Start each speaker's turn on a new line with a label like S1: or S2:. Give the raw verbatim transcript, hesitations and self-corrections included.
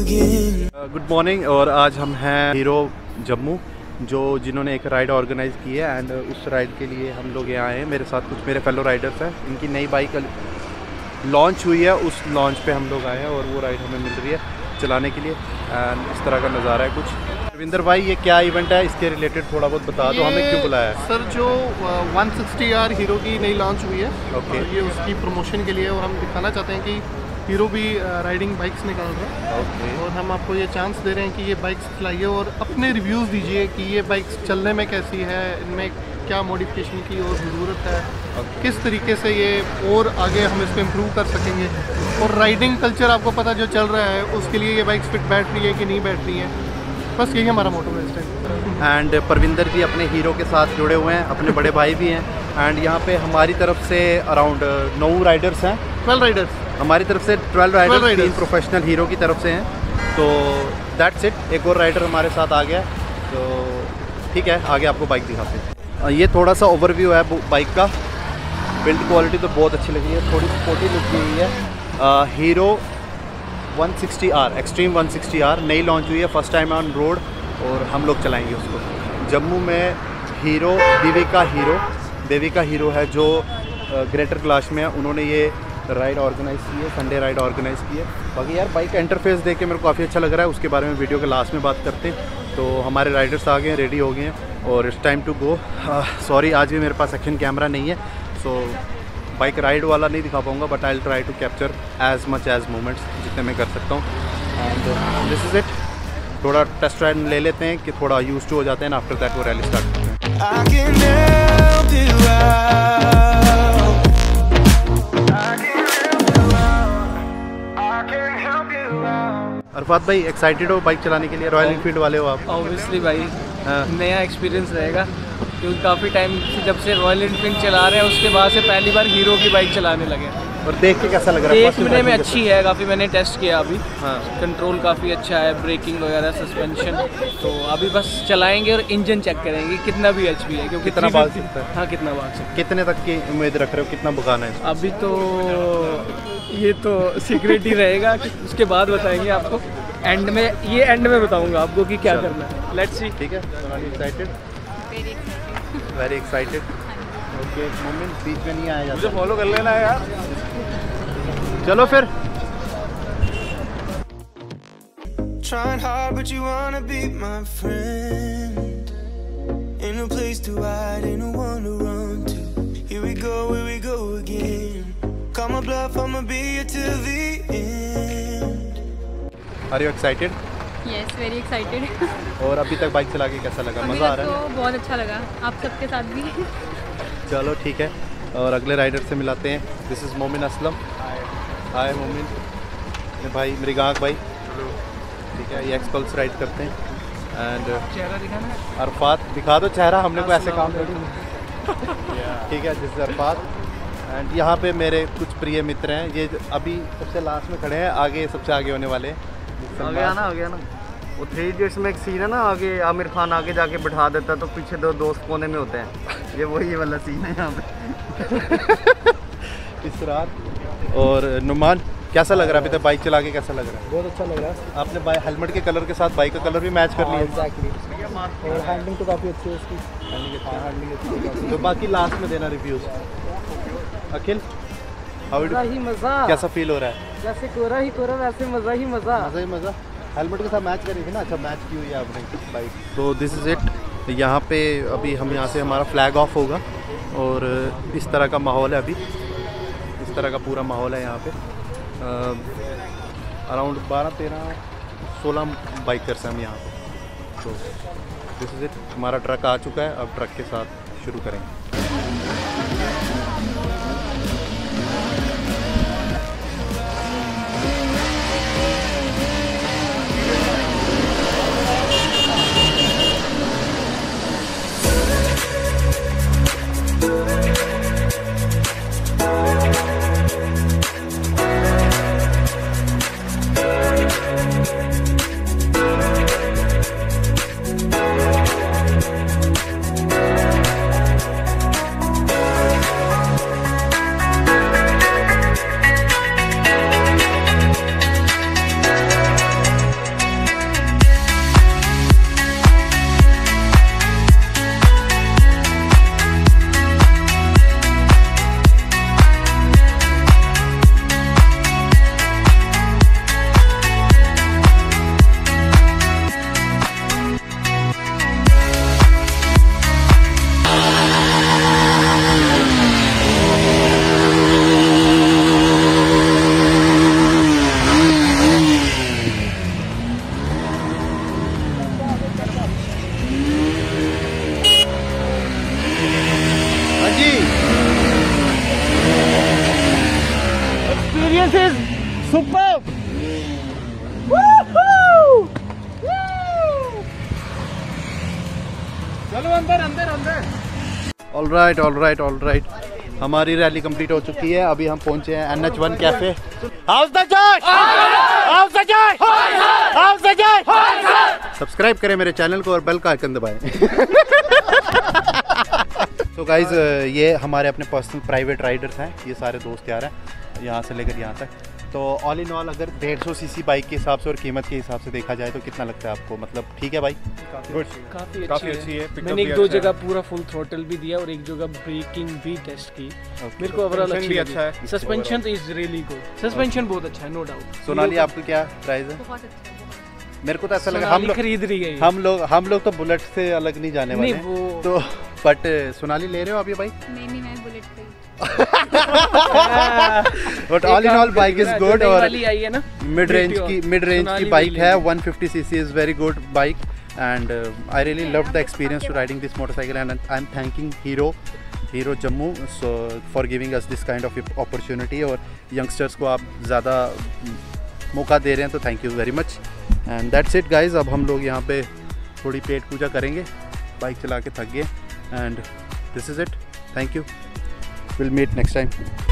S1: Good morning. और आज हम हैं हीरो जम्मू, जो जिन्होंने एक राइड ऑर्गेनाइज़ की है एंड उस राइड के लिए हम लोग यहाँ आए हैं। मेरे साथ कुछ मेरे फेलो राइडर्स हैं, इनकी नई बाइक लॉन्च हुई है, उस लॉन्च पे हम लोग आए हैं और वो राइड हमें मिल रही है चलाने के लिए। एंड इस तरह का नज़ारा है कुछ। रविंदर भाई, ये क्या इवेंट है, इसके रिलेटेड थोड़ा बहुत बता दो, हमें क्यों बुलाया है?
S2: सर, जो वन सिक्सटी आर हीरो की नई लॉन्च हुई है,
S1: ओके,
S2: ये उसकी प्रमोशन के लिए, और हम दिखाना चाहते हैं कि हीरो भी राइडिंग बाइक्स निकाल रहे हैं।
S1: ओके,
S2: और हम आपको ये चांस दे रहे हैं कि ये बाइक्स चलाइए और अपने रिव्यूज़ दीजिए कि ये बाइक्स चलने में कैसी है, इनमें क्या मॉडिफिकेशन की और ज़रूरत है,
S1: okay.
S2: किस तरीके से ये और आगे हम इसको इम्प्रूव कर सकेंगे। और राइडिंग कल्चर आपको पता जो चल रहा है, उसके लिए ये बाइक्स फिट बैठ रही है कि नहीं बैठ रही है, बस यही हमारा मोटो है इस टाइम।
S1: एंड परविंदर जी अपने हीरो के साथ जुड़े हुए हैं, अपने बड़े भाई भी हैं। एंड यहाँ पे हमारी तरफ से अराउंड नौ राइडर्स हैं,
S2: ट्वेल्व राइडर्स
S1: हमारी तरफ से ट्वेल्व राइडर्स, तीन प्रोफेशनल हीरो की तरफ से हैं। तो दैट्स इट, एक और राइडर हमारे साथ आ गया। तो ठीक है, आगे आपको बाइक दिखाते हैं। ये थोड़ा सा ओवरव्यू है बाइक का। बिल्ड क्वालिटी तो बहुत अच्छी लगी है, थोड़ी स्पोर्टी लुक दी हुई है। Hero one sixty R, Xtreme one sixty R नई लॉन्च हुई है, फर्स्ट टाइम ऑन रोड, और हम लोग चलाएंगे उसको। जम्मू में Hero Devika Hero Devika Hero है जो ग्रेटर कैलाश में है, उन्होंने ये राइड ऑर्गेनाइज़ की है, संडे राइड ऑर्गेनाइज़ की है। बाकी यार बाइक का इंटरफेस देख के मेरे को काफ़ी अच्छा लग रहा है, उसके बारे में वीडियो के लास्ट में बात करते हैं। तो हमारे राइडर्स आ गए हैं, रेडी हो गए हैं और it's time to go. Sorry, आज भी मेरे पास एक्शन कैमरा नहीं है, सो बाइक राइड वाला नहीं दिखा पाऊँगा, but I will try to capture as much as moments जितने मैं कर सकता हूँ। And this is it. थोड़ा टेस्ट राइड ले लेते हैं कि थोड़ा यूज टू हो जाते हैं, आफ्टर दैट वो रैली स्टार्ट करते हैं। अरफात भाई, एक्साइटेड हो बाइक चलाने के लिए? रॉयल एनफील्ड वाले हो आप?
S3: ऑब्वियसली भाई, नया एक्सपीरियंस रहेगा, क्योंकि काफ़ी टाइम से जब से रॉयल एनफील्ड चला रहे हैं, उसके बाद से पहली बार हीरो की बाइक चलाने लगे।
S1: और देख के कैसा लग रहा है?
S3: देखने में अच्छी है काफ़ी, मैंने टेस्ट किया अभी।
S1: हाँ,
S3: कंट्रोल काफ़ी अच्छा है, ब्रेकिंग वगैरह, सस्पेंशन। तो अभी बस चलाएंगे और इंजन चेक करेंगे कितना भी एच पी है, क्योंकि
S1: कितना भाग सकता है।
S3: हाँ, कितना भाग सकता है।
S1: कितने तक की उम्मीद रख रहे हो, कितना भगाना है?
S3: अभी तो ये तो सीक्रेट ही रहेगा, उसके बाद बताएंगे आपको। एंड में ये एंड में बताऊंगा आपको कि क्या करना है। Let's see.
S1: ठीक है, excited, very excited. Okay, moment बीच में नहीं आया जाता,
S3: मुझे फॉलो कर लेना है यार।
S1: चलो फिर।
S4: Trying hard but you wanna be my friend. Ain't no place to hide, ain't no one to run to. Here we go, here we go again. Call my bluff, I'ma be here till the end.
S1: Are you excited?
S5: Yes, very excited.
S1: और अभी तक bike चला के कैसा लगा? मज़ा आ रहा है?
S5: तो बहुत अच्छा लगा, आप सबके साथ भी।
S1: चलो ठीक है, और अगले राइडर से मिलाते हैं। दिस इज़ मोमिन असलम। हाय मोमिन, ये भाई मृगांक भाई, ठीक है, ये एक्सपल्स राइड करते हैं। एंड
S3: चेहरा दिखाना है?
S1: अरफात, दिखा दो चेहरा, हमने को ऐसे काम कर दिया। ठीक है, दिस इज़ अरफात। एंड यहाँ पे मेरे कुछ प्रिय मित्र हैं, ये अभी सबसे लास्ट में खड़े हैं, आगे सबसे आगे होने वाले हैं।
S6: आ गया ना, आ गया ना। वो थ्री इडियट्स में एक सीन है ना, आगे आमिर खान आगे जाके बैठा देता तो पीछे दो दोस्त कोने में होते हैं, ये वही वाला सीन है यहाँ पे।
S1: इसरार और नुमान, कैसा लग रहा है अभी तक बाइक चला के? कैसा लग रहा है?
S2: बहुत अच्छा लग रहा है।
S1: आपने बाइक हेलमेट के कलर के साथ बाइक का कलर भी मैच कर लिया?
S2: एग्जैक्टली, और हैंडलिंग तो काफ़ी अच्छी है उसकी।
S1: हैंडलिंग अच्छी है। तो बाकी लास्ट में देना रिव्यूज। अखिल, हाउ इट
S6: ही मज़ा,
S1: कैसा फील हो रहा है?
S6: जैसे कोरा ही कोरा वैसे मज़ा ही मज़ा।
S1: मज़ा ही मज़ा। हेलमेट के साथ मैच करी थी ना? अच्छा, मैच की हुई है आपने बाइक। तो दिस इज़ इट। यहाँ पे अभी हम यहाँ से हमारा फ्लैग ऑफ होगा और इस तरह का माहौल है अभी, इस तरह का पूरा माहौल है यहाँ पे। अराउंड बारह तेरह सोलह बाइकर्स हैं हम यहाँ पे। तो दिस इज़ इट, हमारा ट्रक आ चुका है, अब ट्रक के साथ शुरू करेंगे।
S3: चलो अंदर अंदर अंदर।
S1: All right all right all right हमारी रैली कंप्लीट हो चुकी है। अभी हम पहुंचे हैं N H one cafe. How's the josh, how's the josh, how's the josh. Subscribe करें मेरे चैनल को और बेल का आइकन दबाएं। तो गाइज ये हमारे अपने पर्सनल प्राइवेट राइडर्स हैं। ये सारे दोस्त यार हैं यहाँ से लेकर यहाँ तक। तो ऑल इन ऑल अगर डेढ़ सौ सीसी बाइक के हिसाब से और कीमत के हिसाब से देखा जाए तो कितना लगता है आपको? मतलब ठीक है बाइक?
S3: गुड, काफ़ी काफ़ी अच्छी है। मैंने एक दो जगह पूरा फुल थ्रोटल भी दिया और एक जगह ब्रेकिंग भी टेस्ट की। मेरे को ओवरऑल अच्छी अच्छा है। सस्पेंशन तो इज रियली गुड, सस्पेंशन बहुत अच्छा है, नो डाउट।
S1: सोनाली आपको क्या प्राइस है?
S5: बहुत अच्छा।
S1: मेरे को तो ऐसा लगा हम लोग
S3: खरीद रही है।
S1: हम लोग हम लोग तो बुलेट से अलग नहीं जाने वाले
S3: नहीं, वो...
S1: तो बट सोनाली ले रहे हो आप ये बाइक?
S5: नहीं नहीं मैं बुलेट पे।
S1: But all in all bike is good और
S3: आई है ना
S1: मिड रेंज की मिड रेंज की बाइक है। One fifty CC is very good bike and I really loved the experience to riding this motorcycle and I am thanking Hero Hero Jammu so for giving us this kind of opportunity. और youngsters को आप ज़्यादा मौका दे रहे हैं तो thank you very much and that's it guys. अब हम लोग यहाँ पे थोड़ी पेट पूजा करेंगे, बाइक चला के थक गए and this is it. Thank you, will meet next time.